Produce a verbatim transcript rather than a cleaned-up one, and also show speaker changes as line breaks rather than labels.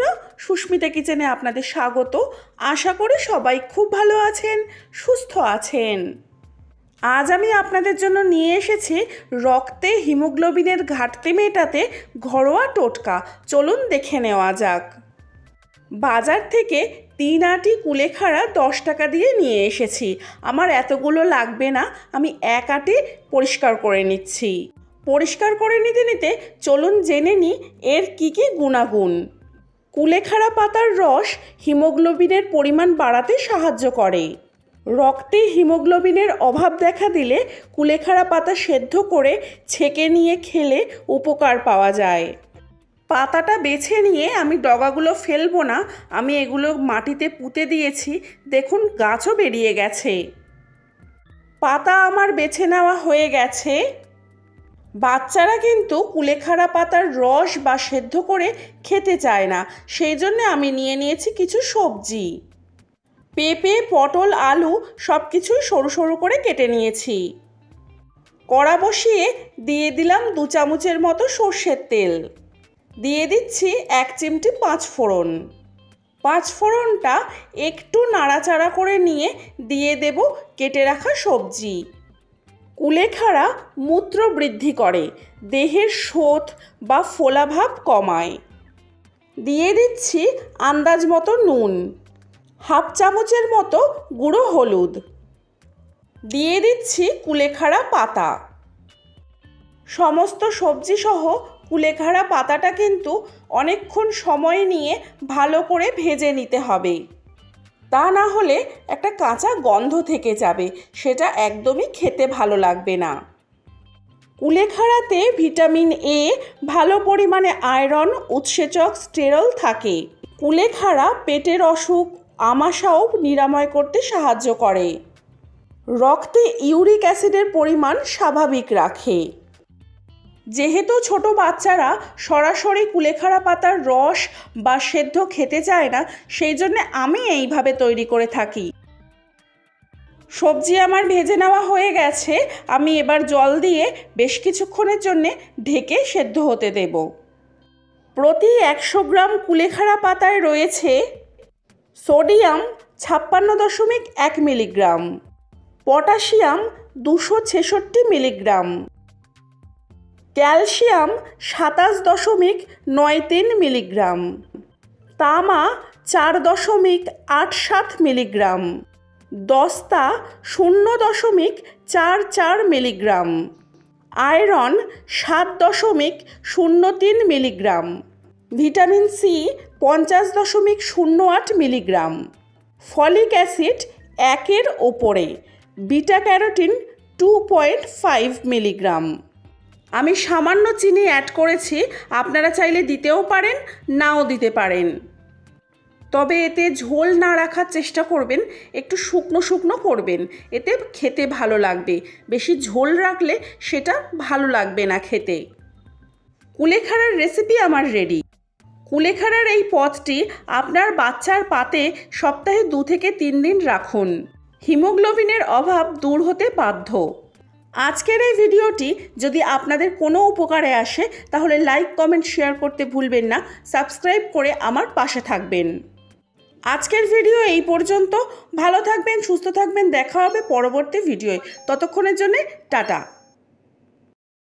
বন্ধুরা, সুস্মিতা কিচেনে আপনাদের স্বাগত। আশা করি সবাই খুব ভালো আছেন, সুস্থ আছেন। আজ আমি আপনাদের জন্য নিয়ে এসেছি রক্তে হিমোগ্লোবিনের ঘাটতি মেটাতে ঘরোয়া টোটকা। চলুন দেখে নেওয়া যাক। বাজার থেকে তিন আটি কুলেখাড়া দশ টাকা দিয়ে নিয়ে এসেছি। আমার এতগুলো লাগবে না, আমি এক আটি পরিষ্কার করে নিচ্ছি। পরিষ্কার করে নিতে নিতে চলুন জেনে নিই এর কি কি গুণাগুণ। কুলেখাড়া পাতার রস হিমোগ্লোবিনের পরিমাণ বাড়াতে সাহায্য করে। রক্তে হিমোগ্লোবিনের অভাব দেখা দিলে কুলেখাড়া পাতা সেদ্ধ করে ছেঁকে নিয়ে খেলে উপকার পাওয়া যায়। পাতাটা বেছে নিয়ে আমি ডগাগুলো ফেলবো না, আমি এগুলো মাটিতে পুঁতে দিয়েছি। দেখুন গাছও বেরিয়ে গেছে। পাতা আমার বেছে নেওয়া হয়ে গেছে। বাচ্চারা কিন্তু কুলেখাড়া পাতার রস বা সেদ্ধ করে খেতে চায় না, সেই জন্য আমি নিয়ে নিয়েছি কিছু সবজি। পেঁপে, পটল, আলু সব কিছুই সরু সরু করে কেটে নিয়েছি। কড়া বসিয়ে দিয়ে দিলাম দু চামচের মতো সর্ষের তেল। দিয়ে দিচ্ছি এক চিমটি পাঁচ ফোড়ন। পাঁচ ফোড়নটা একটু নাড়াচাড়া করে নিয়ে দিয়ে দেব কেটে রাখা সবজি। কুলেখাড়া মূত্র বৃদ্ধি করে, দেহের শোথ বা ফোলাভাব কমায়। দিয়ে দিচ্ছি আন্দাজ মতো নুন, হাফ চামচের মতো গুঁড়ো হলুদ। দিয়ে দিচ্ছি কুলেখাড়া পাতা। সমস্ত সবজি সহ কুলেখাড়া পাতাটা কিন্তু অনেকক্ষণ সময় নিয়ে ভালো করে ভেজে নিতে হবে, তা না হলে একটা কাঁচা গন্ধ থেকে যাবে, সেটা একদমই খেতে ভালো লাগবে না। কুলেখাড়াতে ভিটামিন এ, ভালো পরিমাণে আয়রন, উৎসেচক, স্টেরল থাকে। কুলেখাড়া পেটের অসুখ, আমাশাও নিরাময় করতে সাহায্য করে। রক্তে ইউরিক অ্যাসিডের পরিমাণ স্বাভাবিক রাখে। যেহেতু ছোট বাচ্চারা সরাসরি কুলেখাড়া পাতার রস বা সেদ্ধ খেতে চায় না, সেই জন্য আমি এইভাবে তৈরি করে থাকি। সবজি আমার ভেজে নেওয়া হয়ে গেছে, আমি এবার জল দিয়ে বেশ কিছুক্ষণের জন্য ঢেকে সেদ্ধ হতে দেব। প্রতি একশো গ্রাম কুলেখাড়া পাতায় রয়েছে সোডিয়াম ছাপ্পান্ন দশমিক এক মিলিগ্রাম, পটাশিয়াম দুশো ছেষট্টি মিলিগ্রাম, ক্যালসিয়াম সাতাশ দশমিক নয় তিন মিলিগ্রাম, তামা চার দশমিক আট সাত মিলিগ্রাম, দস্তা শূন্য দশমিক চার চার মিলিগ্রাম, আয়রন সাত দশমিক শূন্য তিন মিলিগ্রাম, ভিটামিন সি পঞ্চাশ দশমিক শূন্য আট মিলিগ্রাম, ফলিক অ্যাসিড একের ওপরে, beta carotene two point five milligram. আমি সামান্য চিনি অ্যাড করেছি, আপনারা চাইলে দিতেও পারেন, নাও দিতে পারেন। তবে এতে ঝোল না রাখার চেষ্টা করবেন, একটু শুকনো শুকনো করবেন, এতে খেতে ভালো লাগবে। বেশি ঝোল রাখলে সেটা ভালো লাগবে না খেতে। কুলেখাড়ার রেসিপি আমার রেডি। কুলেখাড়ার এই পদটি আপনার বাচ্চার পাতে সপ্তাহে দু থেকে তিন দিন রাখুন। হিমোগ্লোবিনের অভাব দূর হতে বাধ্য। আজকের এই ভিডিওটি যদি আপনাদের কোনো উপকারে আসে তাহলে লাইক, কমেন্ট, শেয়ার করতে ভুলবেন না। সাবস্ক্রাইব করে আমার পাশে থাকবেন। আজকের ভিডিও এই পর্যন্ত। ভালো থাকবেন, সুস্থ থাকবেন, দেখা হবে পরবর্তী ভিডিওয়। ততক্ষণের জন্য টাটা।